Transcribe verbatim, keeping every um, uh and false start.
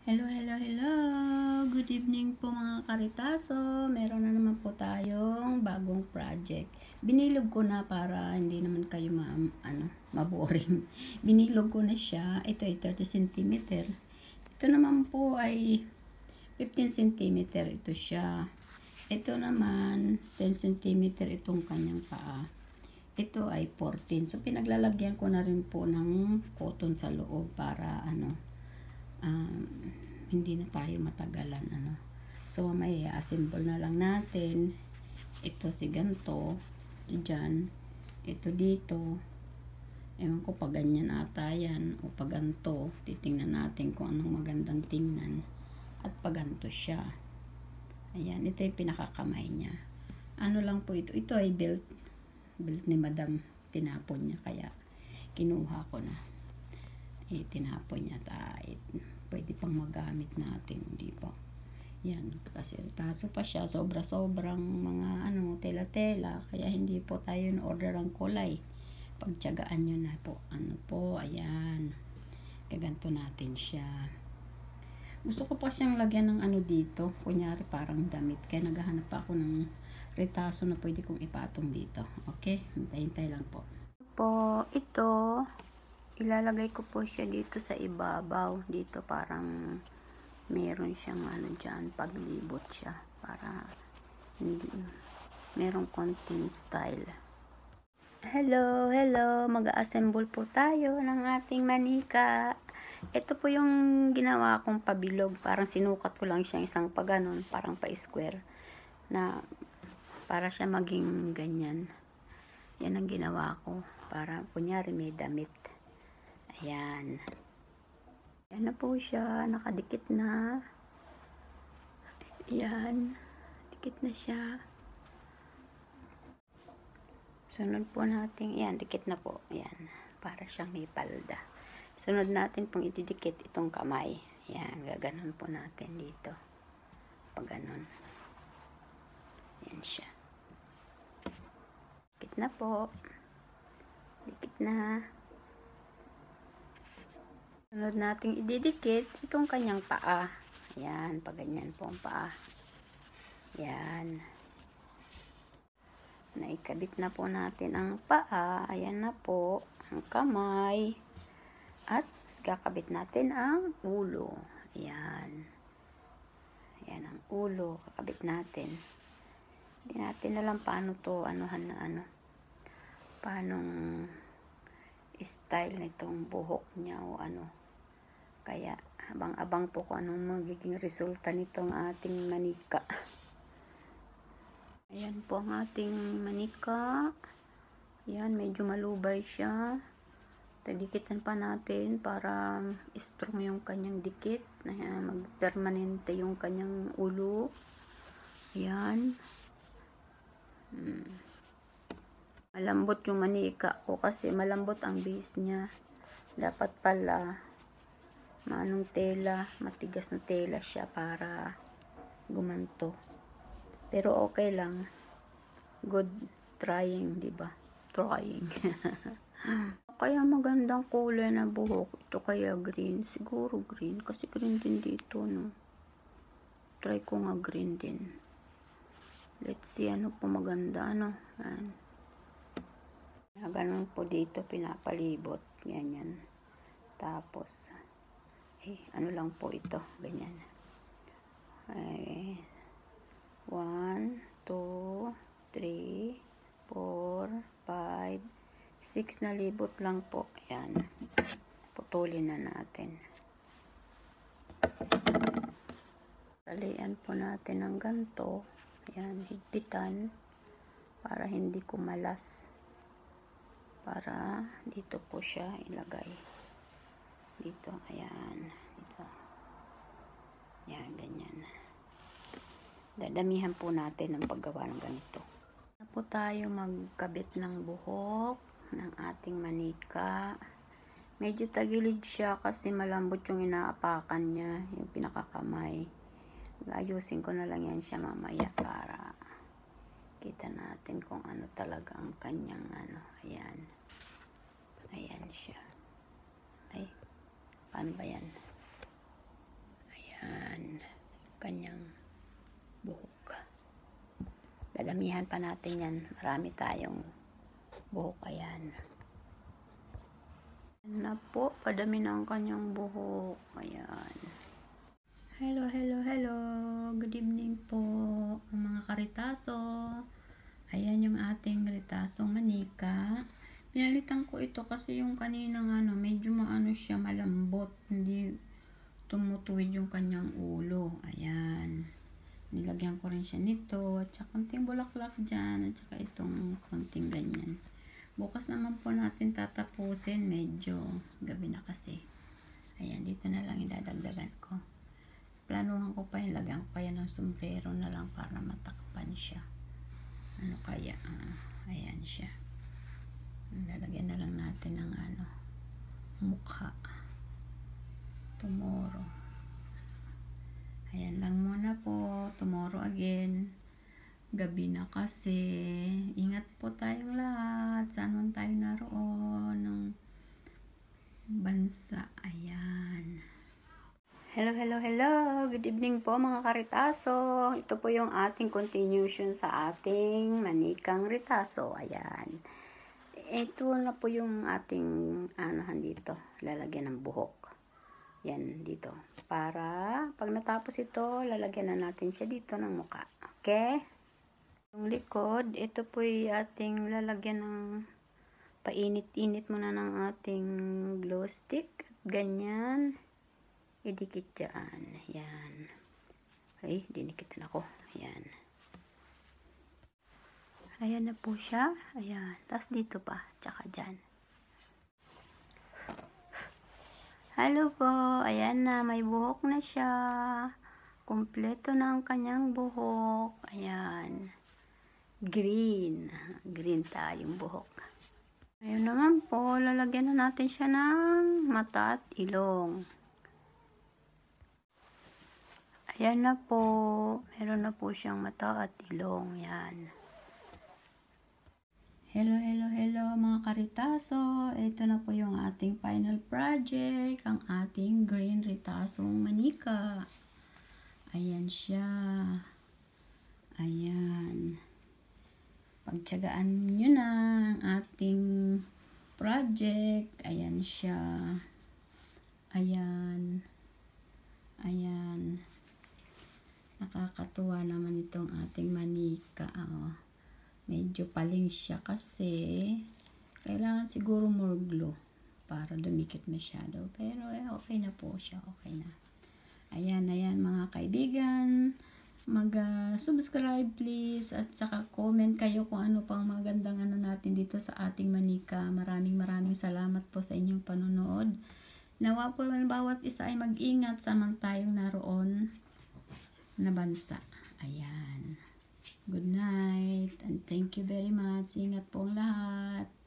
Hello, hello, hello! Good evening po mga karitaso. Meron na naman po tayong bagong project. Binilog ko na para hindi naman kayo ma ano, maboring. Binilog ko na siya. Ito ay thirty centimeter. Ito naman po ay fifteen centimeter. Ito siya. Ito naman ten centimeter itong kanyang paa. Ito ay fourteen. So pinaglalagyan ko na rin po ng cotton sa loob para ano, Um, hindi na tayo matagalan ano. So may assemble na lang natin. Ito si ganto, diyan, ito dito. Ewan ko pag ganyan ata yan o pag ganto. Titingnan natin kung anong magandang tingnan. At pag ganto siya. Ayan, ito yung pinakakamay niya. Ano lang po ito, ito ay belt. Belt ni Madam, tinapon niya kaya kinuha ko na. Eh, tinapon niya tayo. Pwede pang magamit natin, di ba? Yan, kasi taso pa siya, sobra-sobrang mga ano, tela-tela, kaya hindi po tayo in-order ang kulay. Pagtiyagaan nyo na po, ano po, ayan. Gaganto natin siya. Gusto ko pa siyang lagyan ng ano dito, kunyari parang damit, kaya naghahanap pa ako ng retaso na pwede kong ipatong dito. Okay, hintay-hintay lang po. Po, ito, ilalagay ko po siya dito sa ibabaw. Dito parang meron siyang ano dyan, paglibot siya para hindi, merong konting style. Hello, hello, mag-assemble po tayo ng ating manika. Ito po yung ginawa kong pabilog, parang sinukat ko lang siyang isang paganon, parang pa-square na para siya maging ganyan. Yan ang ginawa ko para kunyari may damit. Ayan. Ayan na po siya. Nakadikit na. Ayan. Dikit na siya. Sunod po natin. Ayan, dikit na po. Ayan. Para siyang may palda. Sunod natin pong ididikit itong kamay. Ayan. Gaganon po natin dito. Pag ganon. Ayan siya. Dikit na po. Dikit na. Sunod nating ididikit itong kanyang paa. Ayan, pag ganyan po ang paa. Ayan. Naikabit na po natin ang paa. Ayan na po ang kamay. At kakabit natin ang ulo. Ayan. Ayan ang ulo. Kakabit natin. Hindi natin alam paano to, anuhan na ano. Paanong style nitong buhok niya o ano. Kaya, abang-abang po kung anong magiging resulta nitong ating manika. Ayan po ang ating manika. Ayan, medyo malubay siya. Tadikitan pa natin para strong yung kanyang dikit. Ayan, mag-permanente yung kanyang ulo. Ayan. Hmm. Malambot yung manika ko kasi malambot ang base niya. Dapat pala manong tela, matigas na tela siya para gumanto. Pero okay lang. Good trying, di ba? Trying. Kaya magandang kulay na buhok. Ito kaya green. Siguro green. Kasi green din dito, no? Try ko nga green din. Let's see ano po maganda, no? Yan. Ganun po dito, pinapalibot. Ganyan. Tapos, eh, ano lang po ito, ganyan. Ay, one, two, three, four, five, six na libot lang po. Ayan. Putulin na natin. Talian po natin ng ganito. Ayan, higpitan para hindi kumalas. Para dito po siya ilagay. Dito, ayan. Dito. Ayan, ganyan. Dadamihan po natin ang paggawa ng ganito. Na po tayo magkabit ng buhok ng ating manika. Medyo tagilid siya kasi malambot yung inaapakan niya, yung pinakakamay. Ayusin ko na lang yan siya mamaya para kita natin kung ano talaga ang kanyang ano. Ayan. Ayan siya. Ay, paano ba yan? kanyang buhok. Dadamihan pa natin yan. Marami tayong buhok. Ayan. Ayan na po. Padami na ang kanyang buhok. Ayan. Hello, hello, hello. Good evening po mga karitaso. Ayan yung ating ritasong manika. Pinalitan ko ito kasi yung kaninang ano, medyo maano siya, malambot. Hindi tumutuwid yung kanyang ulo. Ayan. Nilagyan ko rin siya nito. At saka konting bulaklak dyan. At saka itong konting ganyan. Bukas naman po natin tatapusin. Medyo gabi na kasi. Ayan, dito na lang idadagdagan ko. Planuhan ko pa yung lagyan ko kaya ng sombrero na lang para matakpan siya. Ano kaya? Uh, ayan siya. Lalagyan na lang natin ng ano, mukha. Tomorrow. Ayan lang muna po. Tomorrow again. Gabi na kasi. Ingat po tayong lahat. Saan man tayo naroon ng bansa. Ayan. Hello, hello, hello. Good evening po mga karitaso. Ito po yung ating continuation sa ating manikang ritaso. Ayan. Ito na po yung ating anohan dito. Lalagyan ng buhok. Yan dito. Para pag natapos ito, lalagyan na natin siya dito ng muka. Okay? Yung likod, ito po yung ating lalagyan ng painit-init muna ng ating glow stick. Ganyan. Idikit dyan. Yan. Ay, dinikitan ako. Yan. Ayan na po siya. Ayan. Tapos dito pa. Tsaka dyan. Hello po. Ayan na. May buhok na siya. Kompleto na ang kanyang buhok. Ayan. Green. Green tayong buhok. Ayun naman po. Lalagyan na natin siya ng mata at ilong. Ayan na po. Meron na po siyang mata at ilong. Yan. Hello, hello, hello mga karitaso. Ito na po yung ating final project. Ang ating green ritasong manika. Ayan siya. Ayan. Pagtyagaan nyo na ang ating project. Ayan siya. Ayan. Ayan. Nakakatuwa naman itong ating manika. Oh. Medyo paling siya kasi kailangan siguro more glue para dumikit masyado. Pero eh, okay na po siya. Okay na. Ayan, ayan mga kaibigan. Mag-subscribe uh, please at saka comment kayo kung ano pang magandang ano natin dito sa ating manika. Maraming maraming salamat po sa inyong panonood. Nawa po bawat isa ay mag-ingat saan man tayong naroon na bansa. Ayan. Good night and thank you very much. Ingat po ang lahat.